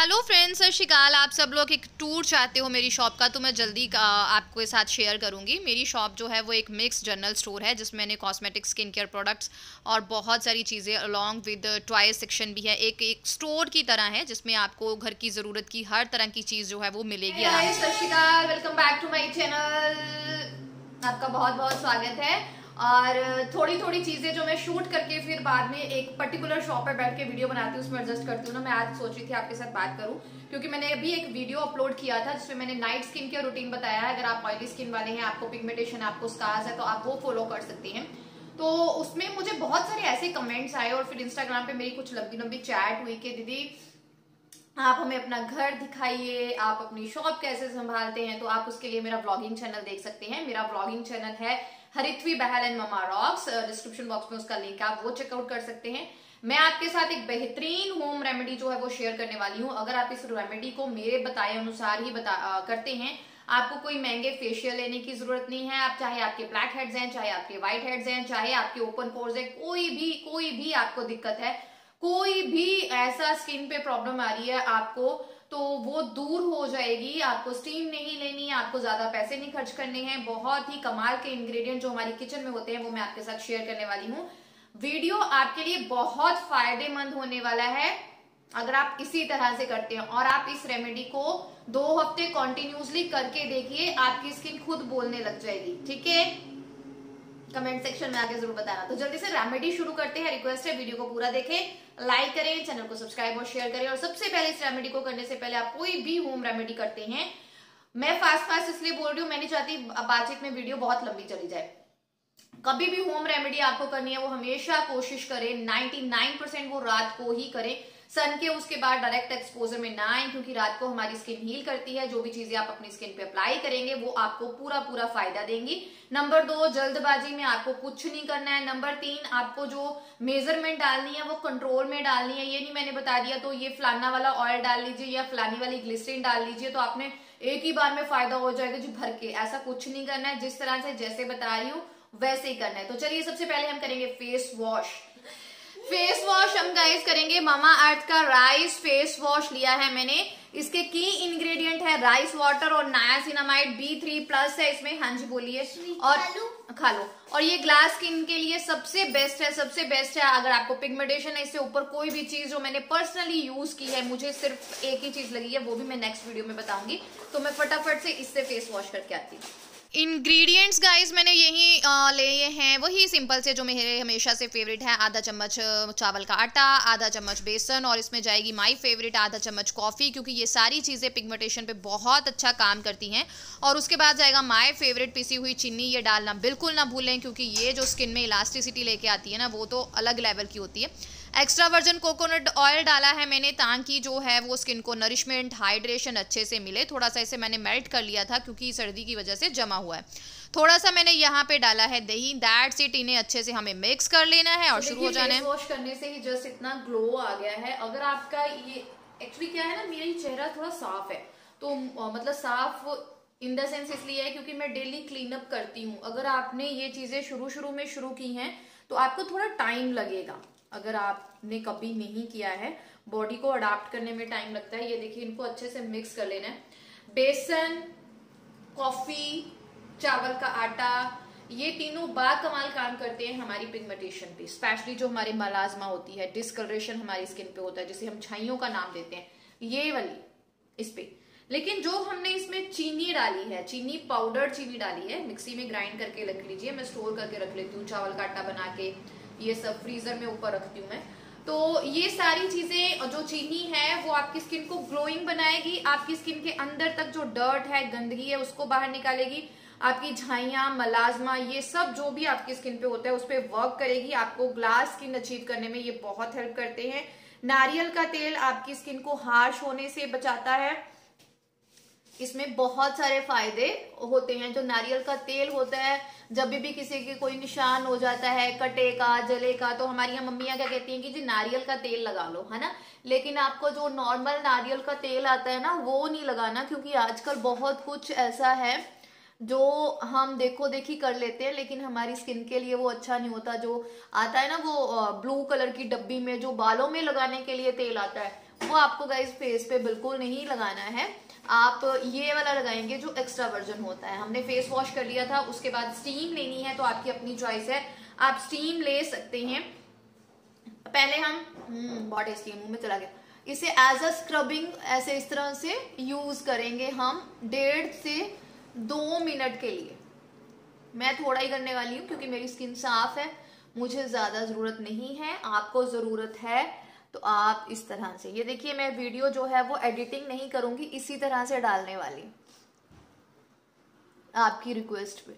Hello friends, सत श्री अकाल। आप सब लोग एक टूर चाहते हो मेरी शॉप का, तो मैं जल्दी आपके साथ शेयर करूंगी। मेरी शॉप जो है वो एक मिक्स जनरल स्टोर है जिसमें मैंने कॉस्मेटिक स्किन केयर प्रोडक्ट्स और बहुत सारी चीज़ें अलॉन्ग विद टॉयज सेक्शन भी है। एक स्टोर की तरह है जिसमें आपको घर की ज़रूरत की हर तरह की चीज़ जो है वो मिलेगी। सत श्री अकाल, welcome back to my channel. आपका बहुत बहुत स्वागत है। और थोड़ी थोड़ी चीजें जो मैं शूट करके फिर बाद में एक पर्टिकुलर शॉप पे बैठ के वीडियो बनाती हूँ, उसमें एडजस्ट करती हूँ ना। मैं आज सोच रही थी आपके साथ बात करूँ क्योंकि मैंने अभी एक वीडियो अपलोड किया था जिसमें मैंने नाइट स्किन केयर रूटीन बताया है। अगर आप ऑयली स्किन वाले हैं, आपको पिगमेंटेशन, आपको स्कार्स है, तो आप वो फॉलो कर सकते हैं। तो उसमें मुझे बहुत सारे ऐसे कमेंट्स आए और फिर इंस्टाग्राम पे मेरी कुछ लंबी लंबी चैट हुई कि दीदी आप हमें अपना घर दिखाइए, आप अपनी शॉप कैसे संभालते हैं। तो आप उसके लिए मेरा व्लॉगिंग चैनल देख सकते हैं। मेरा व्लॉगिंग चैनल है Haritvi Bahl and mama rocks. Description box में उसका लिंक है, आप वो चेकआउट कर सकते हैं। मैं आपके साथ एक बेहतरीन होम रेमेडी जो है वो शेयर करने वाली हूँ। अगर आप इस रेमेडी को मेरे बताए अनुसार ही करते हैं, आपको कोई महंगे फेशियल लेने की जरूरत नहीं है। आप चाहे आपके ब्लैक हेड्स हैं, चाहे आपके व्हाइट हेड्स हैं, चाहे आपके ओपन पोर्स है, कोई भी आपको दिक्कत है, कोई भी ऐसा स्किन पे प्रॉब्लम आ रही है आपको, तो वो दूर हो जाएगी। आपको स्टीम नहीं लेनी है, आपको ज्यादा पैसे नहीं खर्च करने हैं। बहुत ही कमाल के इंग्रेडिएंट जो हमारी किचन में होते हैं वो मैं आपके साथ शेयर करने वाली हूँ। वीडियो आपके लिए बहुत फायदेमंद होने वाला है अगर आप इसी तरह से करते हैं। और आप इस रेमेडी को 2 हफ्ते कॉन्टिन्यूसली करके देखिए, आपकी स्किन खुद बोलने लग जाएगी। ठीक है, कमेंट सेक्शन में आके जरूर बताना। तो जल्दी से रेमेडी शुरू करते हैं। रिक्वेस्ट है वीडियो को पूरा देखें, लाइक करें, चैनल को सब्सक्राइब और शेयर करें। और सबसे पहले इस रेमेडी को करने से पहले, आप कोई भी होम रेमेडी करते हैं, मैं फास्ट इसलिए बोल रही हूँ, मैं नहीं चाहती बातचीत में वीडियो बहुत लंबी चली जाए। कभी भी होम रेमेडी आपको करनी है वो हमेशा कोशिश करें 99% वो रात को ही करें, सन के उसके बाद डायरेक्ट एक्सपोजर में ना आए, क्योंकि रात को हमारी स्किन हील करती है। जो भी चीजें आप अपनी स्किन पे अप्लाई करेंगे वो आपको पूरा फायदा देंगी। नंबर 2, जल्दबाजी में आपको कुछ नहीं करना है। नंबर 3, आपको जो मेजरमेंट डालनी है वो कंट्रोल में डालनी है। ये नहीं मैंने बता दिया तो ये फलाना वाला ऑयल डाल लीजिए या फलानी वाली ग्लिसरीन डाल लीजिए तो आपने एक ही बार में फायदा हो जाएगा जी भर के, ऐसा कुछ नहीं करना है। जिस तरह से जैसे बता रही हूँ वैसे ही करना है। तो चलिए सबसे पहले हम करेंगे फेस वॉश। फेस वॉश हम गाइस करेंगे मामा अर्थ का राइस फेस वॉश लिया है मैंने। इसके की इंग्रेडिएंट है राइस वाटर और नायासिनामाइड B3+ है इसमें। हाँ जी बोलिए। और खा लो। और ये ग्लास स्किन के लिए सबसे बेस्ट है, सबसे बेस्ट है। अगर आपको पिगमेंटेशन है, इससे ऊपर कोई भी चीज जो मैंने पर्सनली यूज की है, मुझे सिर्फ एक ही चीज लगी है, वो भी मैं नेक्स्ट वीडियो में बताऊंगी। तो मैं फटाफट से इससे फेस वॉश करके आती हूँ। इंग्रेडिएंट्स गाइस मैंने यही लिए हैं, वही सिंपल से जो मेरे हमेशा से फेवरेट है। आधा चम्मच चावल का आटा, आधा चम्मच बेसन, और इसमें जाएगी माय फेवरेट आधा चम्मच कॉफ़ी, क्योंकि ये सारी चीज़ें पिगमेंटेशन पे बहुत अच्छा काम करती हैं। और उसके बाद जाएगा माय फेवरेट पिसी हुई चीनी। ये डालना बिल्कुल ना भूलें, क्योंकि ये जो स्किन में इलास्टिसिटी लेके आती है ना, वो तो अलग लेवल की होती है। एक्स्ट्रा वर्जन कोकोनट ऑयल डाला है मैंने, ताकि जो है वो स्किन को नरिशमेंट, हाइड्रेशन अच्छे से मिले। थोड़ा सा इसे मैंने मेल्ट कर लिया था क्योंकि सर्दी की वजह से जमा हुआ है। थोड़ा सा मैंने यहाँ पे डाला है दही। That's it. इन्हें अच्छे से हमें मिक्स कर लेना है और शुरू हो जाना है। फेस वॉश करने से ही जस्ट इतना ग्लो आ गया है। अगर आपका ये एक्चुअली क्या है ना, मेरा चेहरा थोड़ा साफ है, तो मतलब साफ इन द सेंस इसलिए है क्योंकि मैं डेली क्लीन अप करती हूँ। अगर आपने ये चीजें शुरू में शुरू की हैं तो आपको थोड़ा टाइम लगेगा। अगर आपने कभी नहीं किया है, बॉडी को अडाप्ट करने में टाइम लगता है। ये देखिए, इनको अच्छे से मिक्स कर लेना है। बेसन, कॉफी, चावल का आटा, ये तीनों बाकमाल काम करते हैं हमारी पिगमेंटेशन पे, स्पेशली जो हमारे मलाजमा होती है, डिस्कलरेशन हमारी स्किन पे होता है, जिसे हम छाइयों का नाम देते हैं, ये वाली इस पे। लेकिन जो हमने इसमें चीनी डाली है, चीनी पाउडर चीनी डाली है, मिक्सी में ग्राइंड करके रख लीजिए। मैं स्टोर करके रख लेती हूँ चावल का आटा बना के, ये सब फ्रीजर में ऊपर रखती हूँ मैं। तो ये सारी चीजें, जो चीनी है वो आपकी स्किन को ग्लोइंग बनाएगी, आपकी स्किन के अंदर तक जो डर्ट है, गंदगी है, उसको बाहर निकालेगी। आपकी झाइयां, मलाजमा, ये सब जो भी आपकी स्किन पे होता है उस पर वर्क करेगी। आपको ग्लास स्किन अचीव करने में ये बहुत हेल्प करते हैं। नारियल का तेल आपकी स्किन को हार्श होने से बचाता है। इसमें बहुत सारे फायदे होते हैं। जो नारियल का तेल होता है, जब भी किसी के कोई निशान हो जाता है, कटे का, जले का, तो हमारी यहाँ मम्मियाँ क्या कहती हैं कि जी नारियल का तेल लगा लो, है ना। लेकिन आपको जो नॉर्मल नारियल का तेल आता है ना, वो नहीं लगाना, क्योंकि आजकल बहुत कुछ ऐसा है जो हम देखो देखी कर लेते हैं, लेकिन हमारी स्किन के लिए वो अच्छा नहीं होता। जो आता है ना वो ब्लू कलर की डब्बी में, जो बालों में लगाने के लिए तेल आता है, वो आपको गाइस फेस पे बिल्कुल नहीं लगाना है। आप ये वाला लगाएंगे जो एक्स्ट्रा वर्जन होता है। हमने फेस वॉश कर लिया था, उसके बाद स्टीम लेनी है तो आपकी अपनी चॉइस है, आप स्टीम ले सकते हैं। पहले हम बहुत टेस्टी मुंह में चला गया। इसे एज अ स्क्रबिंग ऐसे इस तरह से यूज करेंगे हम 1.5 से 2 मिनट के लिए। मैं थोड़ा ही करने वाली हूँ क्योंकि मेरी स्किन साफ है, मुझे ज्यादा जरूरत नहीं है। आपको जरूरत है तो आप इस तरह से, ये देखिए मैं वीडियो जो है वो एडिटिंग नहीं करूंगी, इसी तरह से डालने वाली आपकी रिक्वेस्ट पे।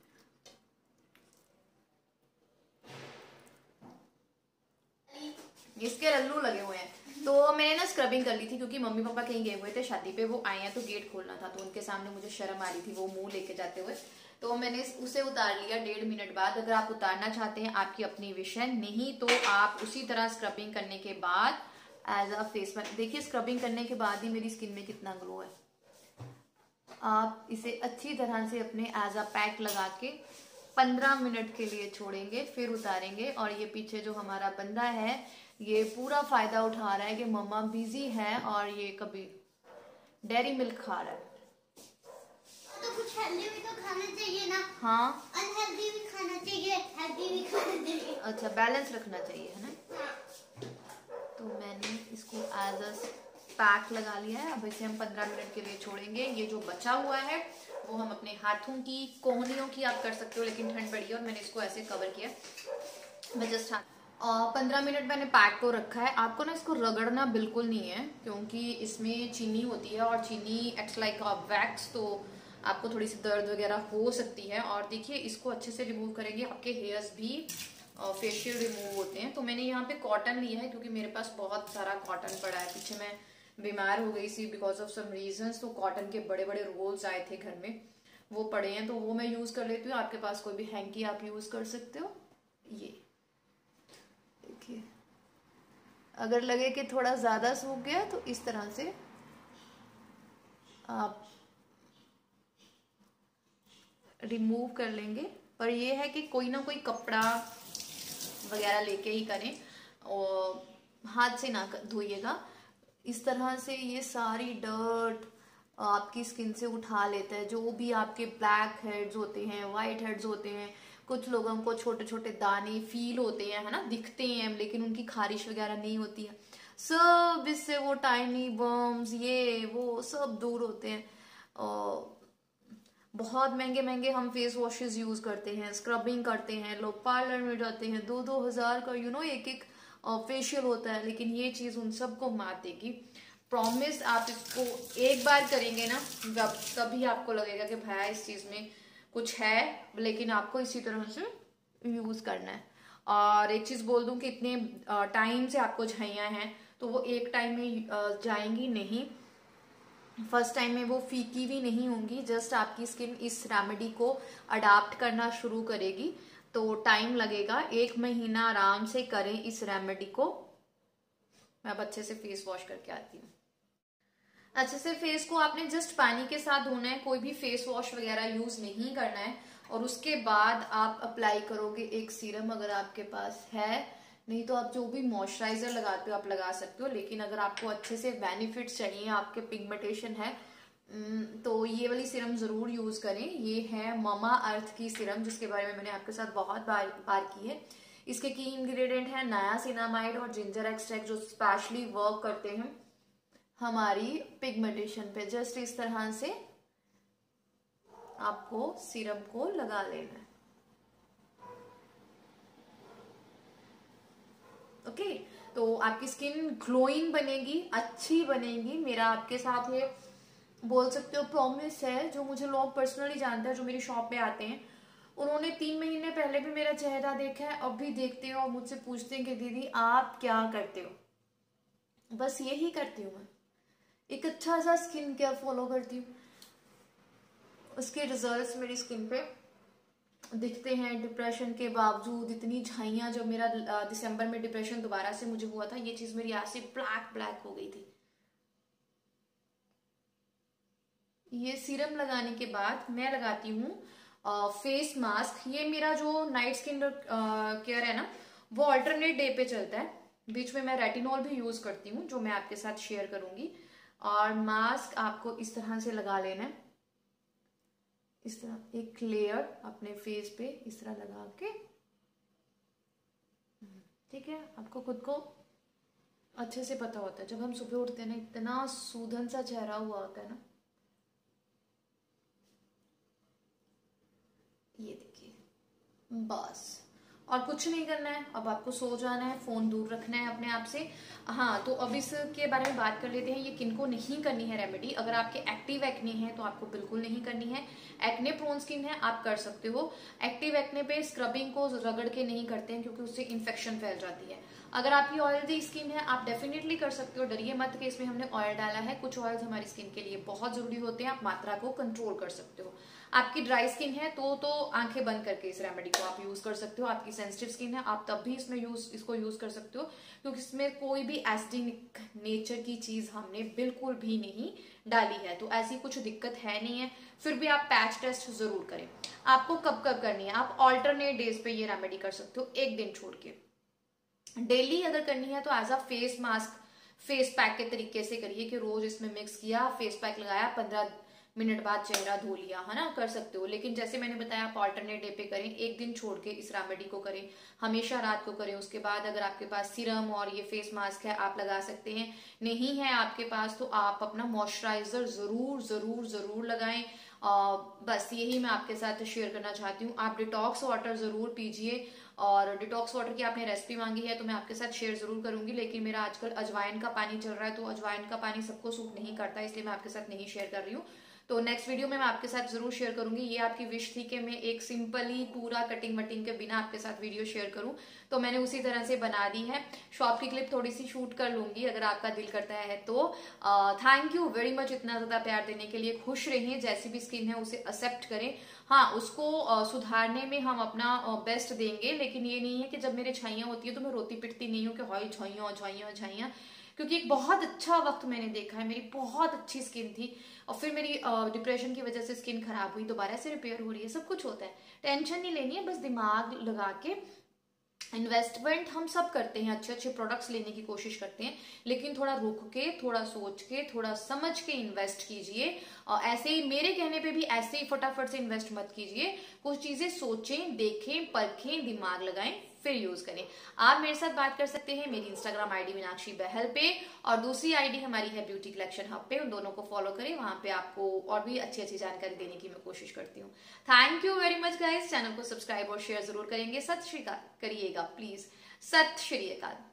इसके लल्लू लगे हुए हैं। तो मैंने ना स्क्रबिंग कर ली थी क्योंकि मम्मी पापा कहीं गए हुए थे शादी पे, वो आए हैं तो गेट खोलना था, तो उनके सामने मुझे शर्म आ रही थी वो मुंह लेके जाते हुए, तो मैंने उसे उतार लिया 1.5 मिनट बाद। अगर आप उतारना चाहते हैं आपकी अपनी विश है, नहीं तो आप उसी तरह स्क्रबिंग करने के बाद एज अ फेस पैक, देखिए स्क्रबिंग करने के बाद ही मेरी स्किन में कितना ग्लो है। आप इसे अच्छी तरह से अपने एज अ पैक लगा के 15 मिनट के लिए छोड़ेंगे, फिर उतारेंगे। और ये पीछे जो हमारा बंदा है ये पूरा फायदा उठा रहा है कि मम्मा बिजी है और ये कभी डेयरी मिल्क खा रहा है। तो कुछ हेल्दी भी तो खाना चाहिए ना। हाँ, अनहेल्दी भी खाना चाहिए, हेल्दी भी खाना चाहिए। अच्छा, बैलेंस रखना चाहिए है ना। तो मैंने इसको एज अ पैक लगा लिया है। अब इसे हम 15 मिनट के लिए छोड़ेंगे। ये जो बचा हुआ है वो हम अपने हाथों की, कोहनियों की आप कर सकते हो, लेकिन ठंड पड़ी है और मैंने इसको ऐसे कवर किया। मैं जस्ट 15 मिनट मैंने पैक को रखा है। आपको ना इसको रगड़ना बिल्कुल नहीं है क्योंकि इसमें चीनी होती है और चीनी एक्ट्स लाइक वैक्स, तो आपको थोड़ी सी दर्द वगैरह हो सकती है। और देखिए इसको अच्छे से रिमूव करेंगे, आपके हेयर्स भी फेशियल रिमूव होते हैं। तो मैंने यहाँ पे कॉटन लिया है क्योंकि मेरे पास बहुत सारा कॉटन पड़ा है। पीछे मैं बीमार हो गई थी बिकॉज ऑफ सम रीजंस, तो कॉटन के बड़े बड़े रोल्स आए थे घर में, वो पड़े हैं तो वो मैं यूज कर लेती हूँ। आपके पास कोई भी हैंकी आप यूज कर सकते हो। ये देखिए, अगर लगे कि थोड़ा ज्यादा सूख गया तो इस तरह से आप रिमूव कर लेंगे। पर ये है कि कोई ना कोई कपड़ा वगैरह लेके ही करें और हाथ से ना धोइएगा। इस तरह से ये सारी डर्ट आपकी स्किन से उठा लेता है। जो भी आपके ब्लैक हेड्स होते हैं, वाइट हेड्स होते हैं, कुछ लोगों को छोटे छोटे दाने फील होते हैं, है ना, दिखते हैं लेकिन उनकी खारिश वगैरह नहीं होती है, सब इससे वो टाइनी बर्म्स ये वो सब दूर होते हैं। और बहुत महंगे महंगे हम फेस वॉशेस यूज करते हैं, स्क्रबिंग करते हैं, लोग पार्लर में जाते हैं, 2-2 हजार का एक एक फेशियल होता है, लेकिन ये चीज उन सबको मात देगी। प्रॉमिस, आप इसको एक बार करेंगे ना, जब तभी आपको लगेगा कि भाई इस चीज में कुछ है, लेकिन आपको इसी तरह से यूज करना है। और एक चीज बोल दूं कि इतने टाइम से आपको झाइयां हैं तो वो एक टाइम में जाएंगी नहीं, फर्स्ट टाइम में वो फीकी भी नहीं होंगी। जस्ट आपकी स्किन इस रेमेडी को अडाप्ट करना शुरू करेगी तो टाइम लगेगा। 1 महीना आराम से करें इस रेमेडी को। मैं अब अच्छे से फेस वॉश करके आती हूँ। अच्छे से फेस को आपने जस्ट पानी के साथ धोना है, कोई भी फेस वॉश वगैरह यूज नहीं करना है। और उसके बाद आप अप्लाई करोगे एक सीरम, अगर आपके पास है, नहीं तो आप जो भी मॉइस्चराइजर लगाते हो आप लगा सकते हो। लेकिन अगर आपको अच्छे से बेनिफिट्स चाहिए, आपके पिगमेंटेशन है, तो ये वाली सीरम जरूर यूज करें। ये है ममा अर्थ की सीरम, जिसके बारे में मैंने आपके साथ बहुत बार की है। इसके की इंग्रेडिएंट है नायासिनामाइड और जिंजर एक्सट्रैक्ट, जो स्पेशली वर्क करते हैं हमारी पिगमेंटेशन पे। जस्ट इस तरह से आपको सीरम को लगा लेना है। ओके, तो आपकी स्किन ग्लोइंग बनेगी, अच्छी बनेगी। मेरा आपके साथ ये बोल सकते हो प्रॉमिस है। जो मुझे लोग पर्सनली जानते हैं, जो मेरी शॉप पे आते हैं, उन्होंने 3 महीने पहले भी मेरा चेहरा देखा है, अब भी देखते हो और मुझसे पूछते हैं कि दीदी आप क्या करते हो। बस यही करती हूँ मैं, एक अच्छा सा स्किन केयर फॉलो करती हूँ। उसके रिजल्ट्स मेरी स्किन पे दिखते हैं। डिप्रेशन के बावजूद इतनी झाइयां, जब मेरा दिसंबर में डिप्रेशन दोबारा से मुझे हुआ था, ये चीज मेरी ऐसे ब्लैक हो गई थी। ये सीरम लगाने के बाद मैं लगाती हूँ फेस मास्क। ये मेरा जो नाइट स्किन केयर है ना, वो अल्टरनेट डे पे चलता है। बीच में मैं रेटिनॉल भी यूज करती हूँ जो मैं आपके साथ शेयर करूंगी। और मास्क आपको इस तरह से लगा लेना है, इस तरह एक लेयर अपने फेस पे इस तरह लगा के, ठीक है। आपको खुद को अच्छे से पता होता है जब हम सुबह उठते हैं ना, इतना सूदन सा चेहरा हुआ होता है ना, ये देखिए, बस और कुछ नहीं करना है। अब आपको सो जाना है, फोन दूर रखना है अपने आप से। हाँ, तो अब इसके बारे में बात कर लेते हैं, ये किनको नहीं करनी है रेमेडी। अगर आपके एक्टिव एक्ने हैं तो आपको बिल्कुल नहीं करनी है। एक्ने प्रोन स्किन है, आप कर सकते हो। एक्टिव एक्ने पे स्क्रबिंग को रगड़ के नहीं करते हैं क्योंकि उससे इन्फेक्शन फैल जाती है। अगर आपकी ऑयली स्किन है, आप डेफिनेटली कर सकते हो, डरिए मत कि इसमें हमने ऑयल डाला है। कुछ ऑयल्स हमारी स्किन के लिए बहुत जरूरी होते हैं, आप मात्रा को कंट्रोल कर सकते हो। आपकी ड्राई स्किन है तो आंखें बंद करके इस रेमेडी को आप यूज कर सकते हो। आपकी सेंसिटिव स्किन है, आप तब भी इसको यूज कर सकते हो, क्योंकि इसमें कोई भी एसिडिक नेचर की चीज हमने बिल्कुल भी नहीं डाली है, तो ऐसी कुछ दिक्कत है नहीं है। फिर भी आप पैच टेस्ट जरूर करें। आपको कब कब करनी है, आप ऑल्टरनेट डेज पे ये रेमेडी कर सकते हो, एक दिन छोड़ के। डेली अगर करनी है तो as a face mask, face pack के तरीके से करिए कि रोज इसमें मिक्स किया, फेस पैक लगाया, 15 मिनट बाद चेहरा धो लिया, है ना, कर सकते हो। लेकिन जैसे मैंने बताया, आप ऑल्टरनेट डे पे करें, एक दिन छोड़ के इस रेमेडी को करें, हमेशा रात को करें। उसके बाद अगर आपके पास सीरम और ये फेस मास्क है, आप लगा सकते हैं। नहीं है आपके पास तो आप अपना मॉइस्चराइजर जरूर जरूर जरूर लगाएं। बस यही मैं आपके साथ शेयर करना चाहती हूँ। आप डिटॉक्स वाटर जरूर पीजिए, और डिटॉक्स वाटर की आपने रेसिपी मांगी है तो मैं आपके साथ शेयर जरूर करूंगी। लेकिन मेरा आजकल अजवाइन का पानी चल रहा है, तो अजवाइन का पानी सबको सूट नहीं करता, इसलिए मैं आपके साथ नहीं शेयर कर रही हूँ। तो नेक्स्ट वीडियो में मैं आपके साथ जरूर शेयर करूंगी। ये आपकी विश थी कि मैं एक सिंपली पूरा कटिंग वटिंग के बिना आपके साथ वीडियो शेयर करूं, तो मैंने उसी तरह से बना दी है। शॉप की क्लिप थोड़ी सी शूट कर लूंगी अगर आपका दिल करता है तो। थैंक यू वेरी मच इतना ज्यादा प्यार देने के लिए। खुश रहिए, जैसी भी स्किन है उसे एक्सेप्ट करें। हाँ, उसको सुधारने में हम अपना बेस्ट देंगे, लेकिन ये नहीं है कि जब मेरे छाइयां होती है तो मैं रोती पिटती नहीं हूँ कि हाय छाइयां छाइयां छाइयां। क्योंकि एक बहुत अच्छा वक्त मैंने देखा है, मेरी बहुत अच्छी स्किन थी और फिर मेरी डिप्रेशन की वजह से स्किन खराब हुई, दोबारा से रिपेयर हो रही है, सब कुछ होता है। टेंशन नहीं लेनी है, बस दिमाग लगा के इन्वेस्टमेंट हम सब करते हैं, अच्छे अच्छे प्रोडक्ट्स लेने की कोशिश करते हैं, लेकिन थोड़ा रुक के, थोड़ा सोच के, थोड़ा समझ के इन्वेस्ट कीजिए। ऐसे ही मेरे कहने पे भी ऐसे ही फटाफट से इन्वेस्ट मत कीजिए। कुछ चीजें सोचें, देखें, परखें, दिमाग लगाएं, फिर यूज करें। आप मेरे साथ बात कर सकते हैं मेरी इंस्टाग्राम आईडी मीनाक्षी बहल पे, और दूसरी आईडी हमारी है ब्यूटी कलेक्शन हब पे। उन दोनों को फॉलो करें, वहां पे आपको और भी अच्छी अच्छी जानकारी देने की मैं कोशिश करती हूँ। Thank you very much guys. Channel को सब्सक्राइब और शेयर जरूर करेंगे। सत श्री अकाल करिएगा प्लीज। सत श्री अकाल।